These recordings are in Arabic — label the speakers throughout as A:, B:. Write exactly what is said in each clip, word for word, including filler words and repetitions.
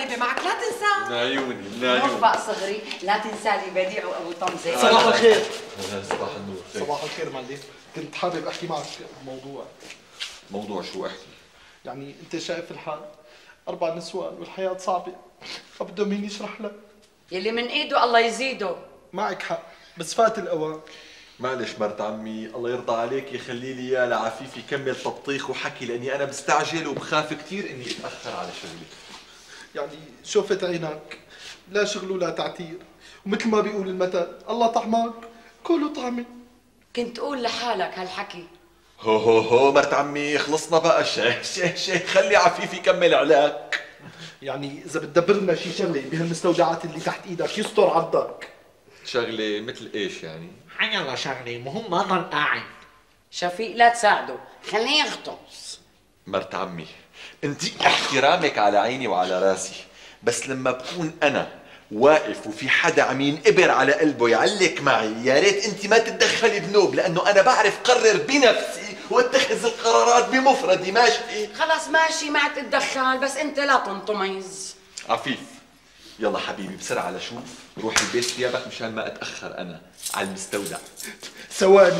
A: طيبة معك لا تنسى.
B: من عيوني من عيوني.
A: موفق صغري، لا تنسى لي بديع وابو طمزة.
C: صباح الخير.
B: صباح النور.
C: صباح الخير معلم، كنت حابب احكي معك بموضوع.
B: موضوع شو احكي؟
C: يعني انت شايف الحال، اربع نسوان والحياة صعبة، فبده مين يشرح لك؟
A: يلي من ايده الله يزيده.
C: معك حق، بس فات الاوان.
B: معلش مرت عمي، الله يرضى عليك يخلي لي اياه لعفيف يكمل طبطيخ وحكي، لاني انا بستعجل وبخاف كثير اني اتاخر على شغلي.
C: يعني شوفت عينك، لا شغل ولا تعتير، ومثل ما بيقول المثل الله طعمك كله طعمه.
A: كنت قول لحالك هالحكي.
B: هو هو هو مرت عمي خلصنا بقى. شيخ شيخ شيخ خلي عفيف يكمل علاك.
C: يعني اذا بتدبر لنا شي شغله بهالمستودعات اللي تحت ايدك يستر عضك.
B: شغله مثل ايش يعني؟
D: حيلا شغلي مهم ما ضل قاعد.
A: شفيق لا تساعده، خليه يغطس.
B: مرت عمي انت احترامك على عيني وعلى راسي، بس لما بكون انا واقف وفي حدا عم ينقبر على قلبه يعلق معي، يا ريت انت ما تتدخلي بنوب، لانه انا بعرف قرر بنفسي واتخذ القرارات بمفردي. ماشي؟
A: خلص ماشي ما تتدخل، بس انت لا تنطميز.
B: عفيف يلا حبيبي بسرعه لشوف روح البيت ثيابك مشان ما اتاخر انا على المستودع.
C: ثواني.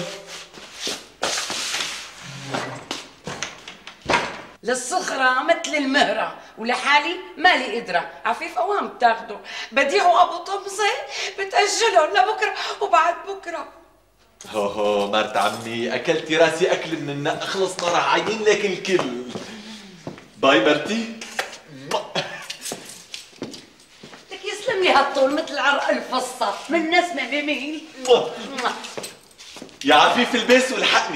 A: للصخرة مثل المهرة، ولحالي مالي قدرة. عفيف اوام بتاخده، بديع وابو طمزة بتأجلهم لبكرة وبعد بكرة.
B: هو هو مرت عمي اكلتي راسي اكل من النق، خلصنا راح عين لك الكل. باي مرتي.
A: لك يسلم لي هالطول مثل عرق الفصة من نسمة بميل.
B: يا عفيف البس والحقني.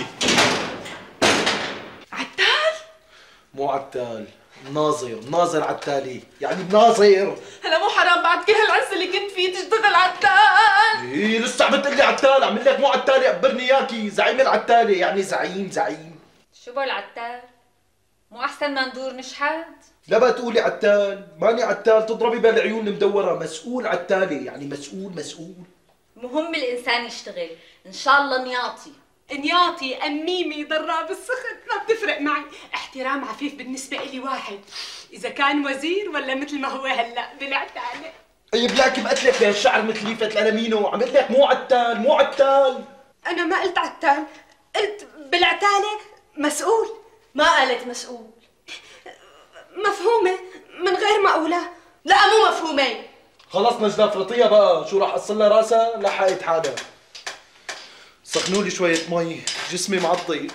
A: عتال؟
C: مو عتال، ناظر، ناظر عتالي، يعني بناظر.
E: هلا مو حرام بعد كل هالعز اللي كنت فيه تشتغل عتال؟
C: ايه لسه عم تقول لي عتال، عم لك مو عتالي، اخبرني اياكي، زعيم العتالي، يعني زعيم زعيم.
F: شو بقول عتال؟ مو احسن ما ندور نشحات؟
C: لا بقى تقولي عتال، ماني عتال، تضربي بالعيون المدورة، مسؤول عتالي، يعني مسؤول مسؤول.
F: مهم الانسان يشتغل، ان شاء الله نياطي.
E: نياطي أميمي ضراب السخن ما بتفرق معي، احترام عفيف بالنسبة إلي واحد، إذا كان وزير ولا مثل ما هو هلا بالعتالة.
C: طيب لكن بقتلك بهالشعر مثل ليفة الألمينو، عم لك مو عتال مو عتال.
E: أنا ما قلت عتال، قلت بالعتالة مسؤول.
F: ما قالت مسؤول.
E: مفهومة من غير مقولة.
F: لا مو مفهومة.
C: خلص نجدة فرطية بقى، شو راح أصل لها راسها لحقت حالها. سخنوا لي شوية مي، جسمي معضي.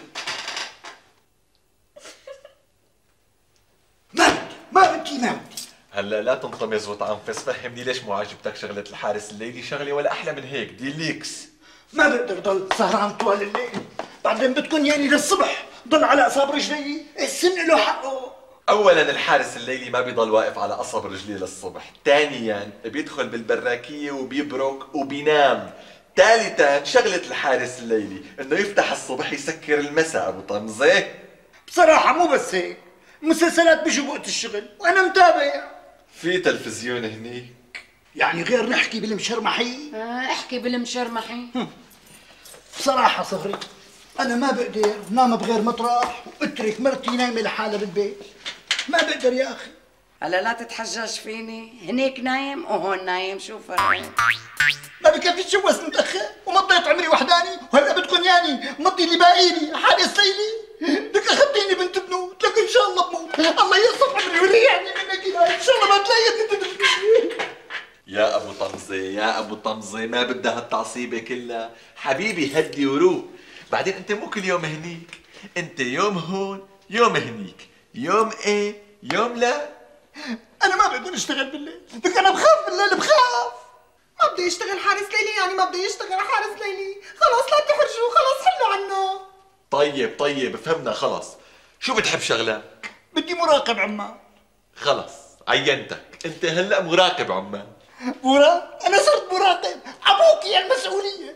D: ما بدي ما بدي ما بدي.
B: هلا لا تنطمز وتعنفس، فهمني ليش مو عاجبتك شغلة الحارس الليلي؟ شغلة ولا أحلى من هيك، دي ليكس.
D: ما بقدر ضل سهران طوال الليل، بعدين بدكم يعني للصبح ضل على اصابع رجلي، السن له حقه.
B: اولا الحارس الليلي ما بيضل واقف على قصب رجليه للصبح، ثانيا بيدخل بالبراكيه وبيبرك وبينام، ثالثا شغله الحارس الليلي انه يفتح الصبح يسكر المساء. ابو طمزه
D: بصراحه مو بس هيك، مسلسلات بيجوا بوقت الشغل وانا متابع.
B: في تلفزيون هنيك،
D: يعني غير نحكي بالمشرمحي.
A: آه احكي بالمشرمحي.
D: بصراحه صغري انا ما بقدر نام بغير مطرح واترك مرتي نايمه لحالها بالبيت، ما بقدر يا اخي.
A: هلا لا تتحجج فيني، هنيك نايم وهون نايم، شو فرق؟
D: ما بكفي اتجوز متاخر ومضيت عمري وحداني، وهلا بدكم يعني مضي اللي باقيلي حارس ليلي. بدك اخذتيني بنت بنوت، لك ان شاء الله بموت، الله يقصف عمري ولا يعني منك ان شاء الله ما تلاقي.
B: يا ابو طمزه يا ابو طمزه ما بدها هالتعصيبه كلها، حبيبي هدي وروق. بعدين انت مو كل يوم هنيك، انت يوم هون يوم هنيك، يوم ايه يوم لا.
D: انا ما بقدر اشتغل بالليل، لك انا بخاف بالليل بخاف.
E: ما بدي يشتغل حارس ليلي، يعني ما بدي يشتغل حارس ليلي، خلاص لا تحرجوه، خلاص حلوا عنه.
B: طيب طيب فهمنا خلص. شو بتحب شغلة؟
D: بدي مراقب عمال.
B: خلص عينتك، انت هلا مراقب عمال.
D: مراقب؟ انا صرت مراقب، ابوك يا المسؤولية.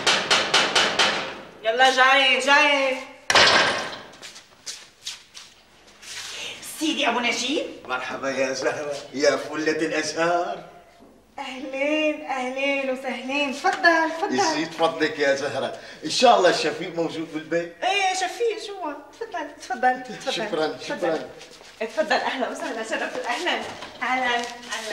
E: يلا جاي جاي سيدي ابو نجيب.
D: مرحبا يا زهرة يا فلة الازهار.
E: اهلين اهلين وسهلين، تفضل تفضل.
D: يزيد فضلك يا زهرة، ان شاء الله الشفيق موجود بالبيت.
E: ايه شفيق جوا، تفضل تفضل تفضل.
D: شكرا شكرا.
E: اتفضل، اهلا وسهلا، شرف اهلا اهلا اهلا.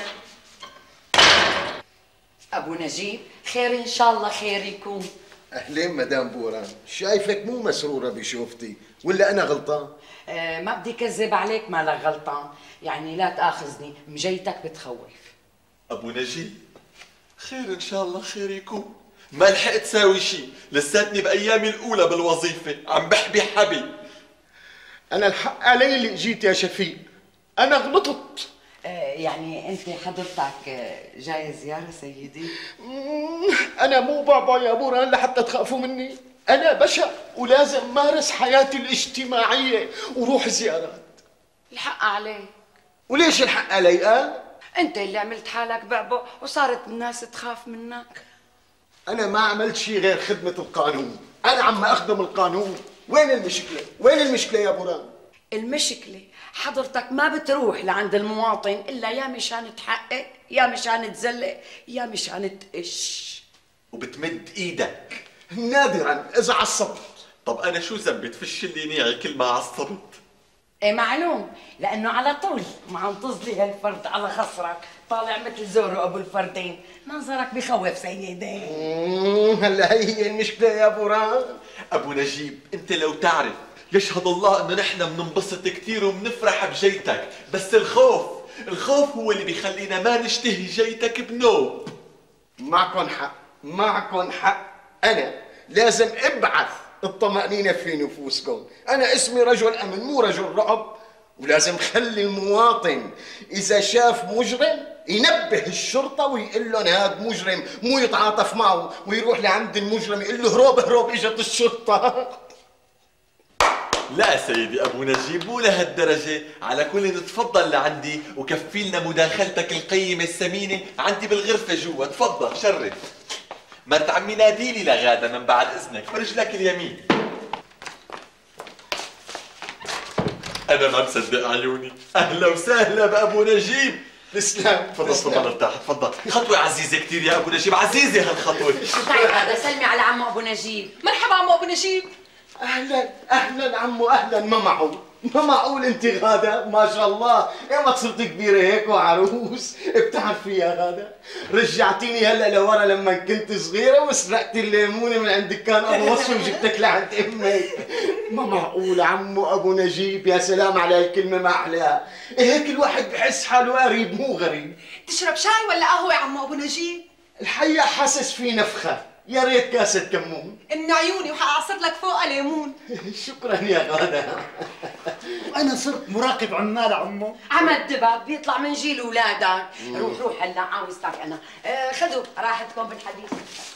A: ابو نجيب خير ان شاء الله خير يكون.
G: اهلين مدام بوران، شايفك مو مسروره بشوفتي ولا انا غلطان؟
A: أه ما بدي كذب عليك، مالك غلطان، يعني لا تاخذني، مجيتك بتخوف.
B: ابو نجيب خير ان شاء الله خير يكون. ما لحقت ساوي شيء، لساتني بايامي الاولى بالوظيفه عم بحبي حبي.
G: انا الحق علي اللي جيت يا شفيق، انا غلطت.
A: أه يعني انت حضرتك آه، جاي زياره سيدي؟
G: انا مو بابا يا بوران لحتى تخافوا مني، انا بشر ولازم مارس حياتي الاجتماعيه وروح زيارات.
A: الحق عليك.
G: وليش الحق علي قال؟
A: انت اللي عملت حالك بعبع وصارت الناس تخاف منك.
G: انا ما عملت شيء غير خدمه القانون، انا عم اخدم القانون. وين المشكله؟ وين المشكله يا بوران؟
A: المشكلة حضرتك ما بتروح لعند المواطن إلا يا مشان تحقق يا مشان تزلق يا مشان تقش.
B: وبتمد ايدك
G: نادرا اذا عصبت.
B: طب انا شو ذنبي تفش لي نيعي كل ما عصبت؟
A: ايه معلوم، لأنه على طول ما عم تظلي هالفرد على خصرك، طالع مثل زورو أبو الفردين، منظرك بخوف سيدي.
G: هلا هي المشكله يا بوران.
B: ابو نجيب انت لو تعرف يشهد الله انه نحن بننبسط كثير وبنفرح بجيتك، بس الخوف الخوف هو اللي بيخلينا ما نشتهي جيتك بنوب.
G: معكن حق، معكن حق، انا لازم ابعث الطمأنينة في نفوسكم. انا اسمي رجل امن مو رجل رعب، ولازم خلي المواطن اذا شاف مجرم ينبه الشرطه ويقول لهم هذا مجرم، مو يتعاطف معه ويروح لعند المجرم يقول له هروب هروب اجت الشرطه.
B: لا سيدي ابو نجيب مو لهالدرجه، على كل تفضل لعندي وكفي لنا مداخلتك القيمه الثمينه عندي بالغرفه جوا، تفضل شرف. مرت عمي ناديلي لغاده من بعد اذنك برجلك اليمين. انا ما مصدق عيوني، اهلا وسهلا بابو نجيب.
G: تسلم.
B: تفضل تفضل ارتاح تفضل. خطوه عزيزه كثير يا ابو نجيب، عزيزه هالخطوه.
A: تعي هذا سلمي على عمو أبو نجيب.
E: مرحبا عمو ابو نجيب.
G: اهلا اهلا عمو اهلا. ما معقول ما معقول انت غاده ما شاء الله ايمت صرت كبيره هيك وعروس. بتعرفي يا غاده رجعتيني هلا لورا لما كنت صغيره وسرقتي الليمونه من عند دكان ابو وصفي وجبتك لعند امك. ما معقول عمو ابو نجيب، يا سلام على الكلمه ما احلاها. هيك الواحد بحس حاله قريب مو غريب.
E: تشرب شاي ولا قهوه يا عمو ابو نجيب؟
G: الحقيقه حاسس في نفخه، يا ريت كاسه كمون.
E: ان عيوني وحاعصر لك فوقها ليمون.
G: شكرا يا غاده.
D: انا صرت مراقب عمال عمو.
A: عمل دباب بيطلع من جيل اولادك. روح روح هلا عاوزتك انا. آه خذوا راحتكم بالحديث.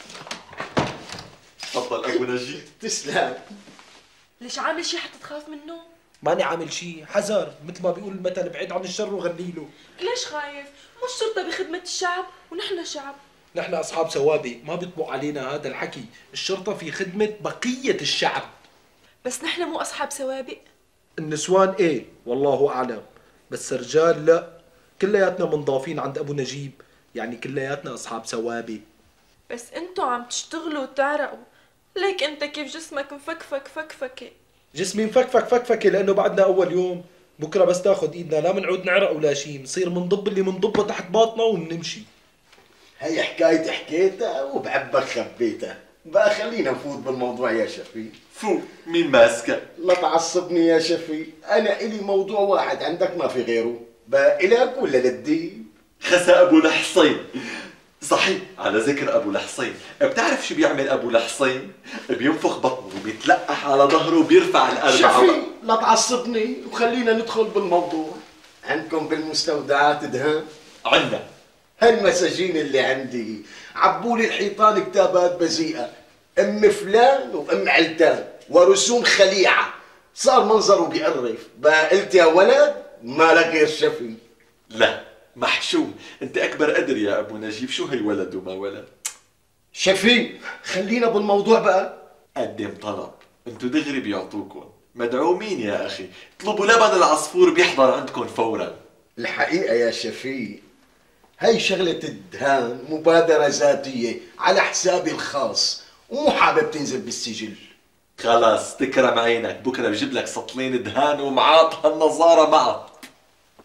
B: تفضل ابو نجيب.
G: تسلم.
H: ليش عامل شي حتى تخاف منه؟
C: ماني عامل شيء، حذر مثل ما بيقول المثل، بعيد عن الشر وغني له.
H: ليش خايف؟ مو الشرطة بخدمة الشعب ونحن شعب.
C: نحن اصحاب سوابق، ما بيطبق علينا هذا الحكي، الشرطة في خدمة بقية الشعب.
H: بس نحن مو أصحاب سوابق.
C: النسوان ايه والله اعلم، بس الرجال لا، كلياتنا منضافين عند ابو نجيب، يعني كلياتنا اصحاب سوابق.
H: بس انتو عم تشتغلوا وتعرقوا، ليك انت كيف جسمك مفكفك فكفكة.
C: جسمي مفكفك فكفكة لانه بعدنا اول يوم، بكره بس تاخذ ايدنا لا منعود نعرق ولا شيء، بنصير منضب اللي منضبه تحت باطنا وبنمشي.
G: هي حكايتي حكيتها وبحبك خبيتها، بقى خلينا نفوت بالموضوع يا شفيق.
B: فو مين ماسكك؟
G: لا تعصبني يا شفيق، انا الي موضوع واحد عندك ما في غيره، بقى الك ولا للدين؟
B: خسى ابو الحصين. صحيح على ذكر ابو الحصين، بتعرف شو بيعمل ابو الحصين؟ بينفخ بطنه وبيتلقح على ظهره وبيرفع الاربعه.
G: شفيق لا تعصبني وخلينا ندخل بالموضوع. عندكم بالمستودعات دهان؟
B: عنا.
G: هالمساجين اللي عندي عبولي الحيطان كتابات بذيئة، ام فلان وام علتان ورسوم خليعة، صار منظره بيقرف. بقى قلت يا ولد ما لك غير شفيق.
B: لا محشوم، انت اكبر قدر يا ابو نجيب، شو هي ولد وما ولد؟
G: شفيق خلينا بالموضوع بقى.
B: قدم طلب، انتو دغري بيعطوكم، مدعومين يا اخي، اطلبوا لبن العصفور بيحضر عندكم فورا.
G: الحقيقة يا شفيق هاي شغلة الدهان مبادرة ذاتية على حسابي الخاص ومو حابب تنزل بالسجل.
B: خلاص تكرم عينك، بكره بجيب لك سطلين دهان ومعاط هالنظاره معه.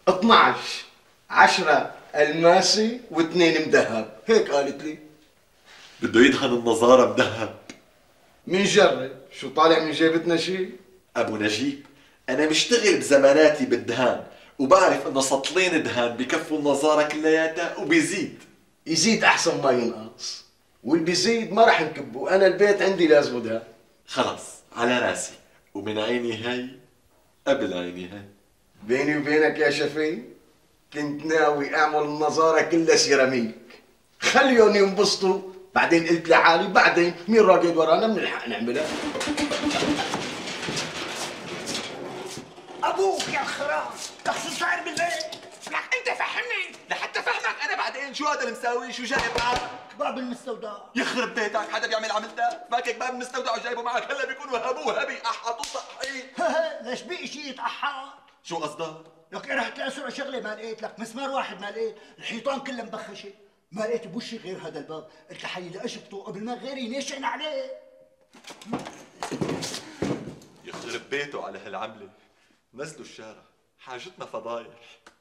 G: اثنعش عشرة الماسي واثنين مذهب، هيك قالت لي.
B: بده يدهن النظارة مذهب.
G: منجرب، شو طالع من جيبتنا شيء؟
B: ابو نجيب، انا مشتغل بزماناتي بالدهان وبعرف انه سطلين دهان بكفوا النظارة كلياتها وبيزيد.
G: يزيد احسن ما ينقص، واللي بيزيد ما راح نكبه، انا البيت عندي لازم دهان.
B: خلص على راسي، ومن عيني هاي قبل عيني هاي.
G: بيني وبينك يا شفي كنت ناوي اعمل النظارة كلها سيراميك، خليهم ينبسطوا، بعدين قلت لحالي بعدين مين راقد ورانا بنلحق نعملها.
D: ابوك يا خراب تخصص صاير بالبيت.
B: لك انت فهمني لحتى فهمك انا بعدين شو هذا المساوي، شو جايب معك؟
D: باب المستودع.
B: يخرب بيتك، حدا بيعمل عملتها؟ فاكك باب المستودع وجايبه معك، هلا بيكون وهبوه هبي احط صحي.
D: ليش بقي شيء يتقحط؟
B: شو قصدك؟
D: لك رحت لاسرع شغله ما لقيت لك مسمار واحد، ما لقيت الحيطان كلها مبخشه، ما لقيت بوشي غير هذا الباب، قلت لحالي لاشبطه قبل ما غيري ينشن عليه.
B: يخرب بيته على هالعمله، نزلوا الشارع، حاجتنا فضايح.